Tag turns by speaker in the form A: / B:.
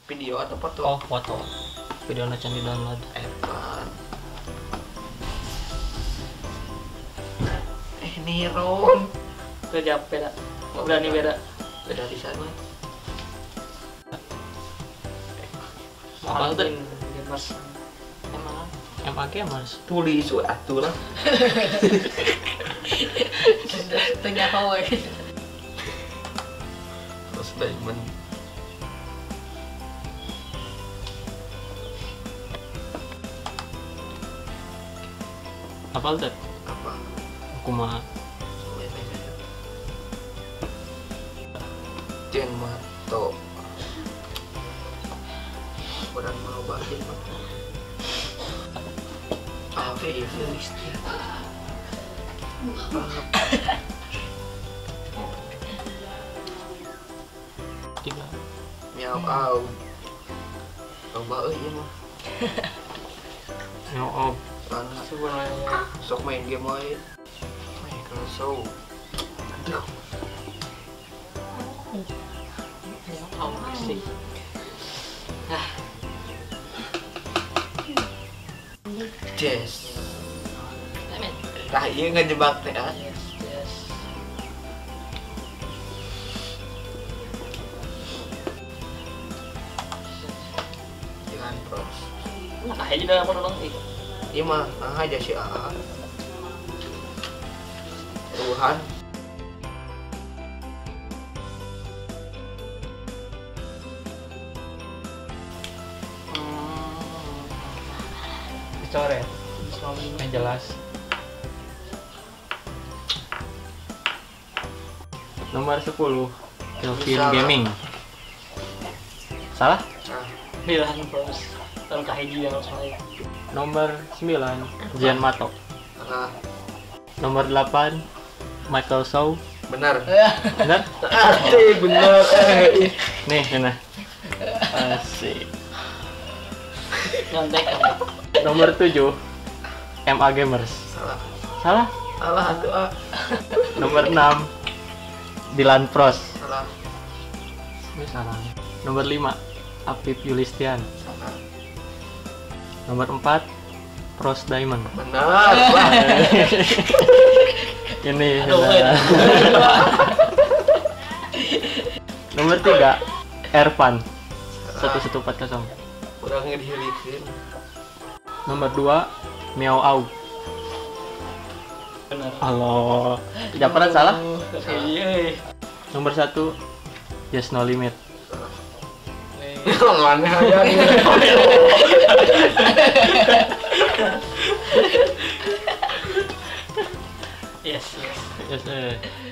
A: Video atau foto?
B: Oh, foto. Video na can di-download.
A: Evan. Niron.
B: Kerja beda. Berani beda.
A: Beda di sana.
B: Mahal tuh. Gamers. Emang MA Gamers.
A: Tulis atuh lah.
C: Tengah hawa.
A: Terus diamond.
B: Apal tuh?
A: Apa?
B: Aku mah
A: Jen Mato. Orang mau bahin mah. Apa itu istilah?
B: tiga.
A: Miau au. Coba euy mah.
B: Oh,
A: Karena sebenarnya sok main game wae. Microsoft. Aduh.
B: oh sih.
A: Jess. Tah ieu ngejebak teh ah.
B: Yes.
A: Jangan pros.
B: Nah, aja dalam orang
A: Ieu mah nah aja si AA. Tuhan.
B: dicoret. Yang jelas. Nomor 10 Kelvin
A: Salah.
B: Gaming. Salah?
A: Nah,
B: Bilang terus. Tahun kahiji yang salah. Nomor 9 Jian Mato.
A: nah,
B: Nomor 8 Michael Shaw.
A: benar.
B: Benar?
A: Asik benar.
B: Nih, mana? Asik. Nyontek. Nomor 7 MA Gamers.
A: Salah.
B: Salah?
A: Salah atuh ah.
B: Nomor 6 Dilan Pros.
A: Salah.
B: Ini salah. Nomor 5 Apip Yulistian.
A: Salah.
B: Nomor 4 Pros Diamond.
A: Benar. Wah.
B: Ini benar. Nomor 3 Ervan 1140.
A: Kurang ngedihilikin.
B: Nomor 2 Miao Au.
C: Benar.
B: Halo. Jawaban salah?
C: Iya.
B: Nomor 1 Yes No Limit.
A: Mana aja nih.
C: Yes.
B: Yes.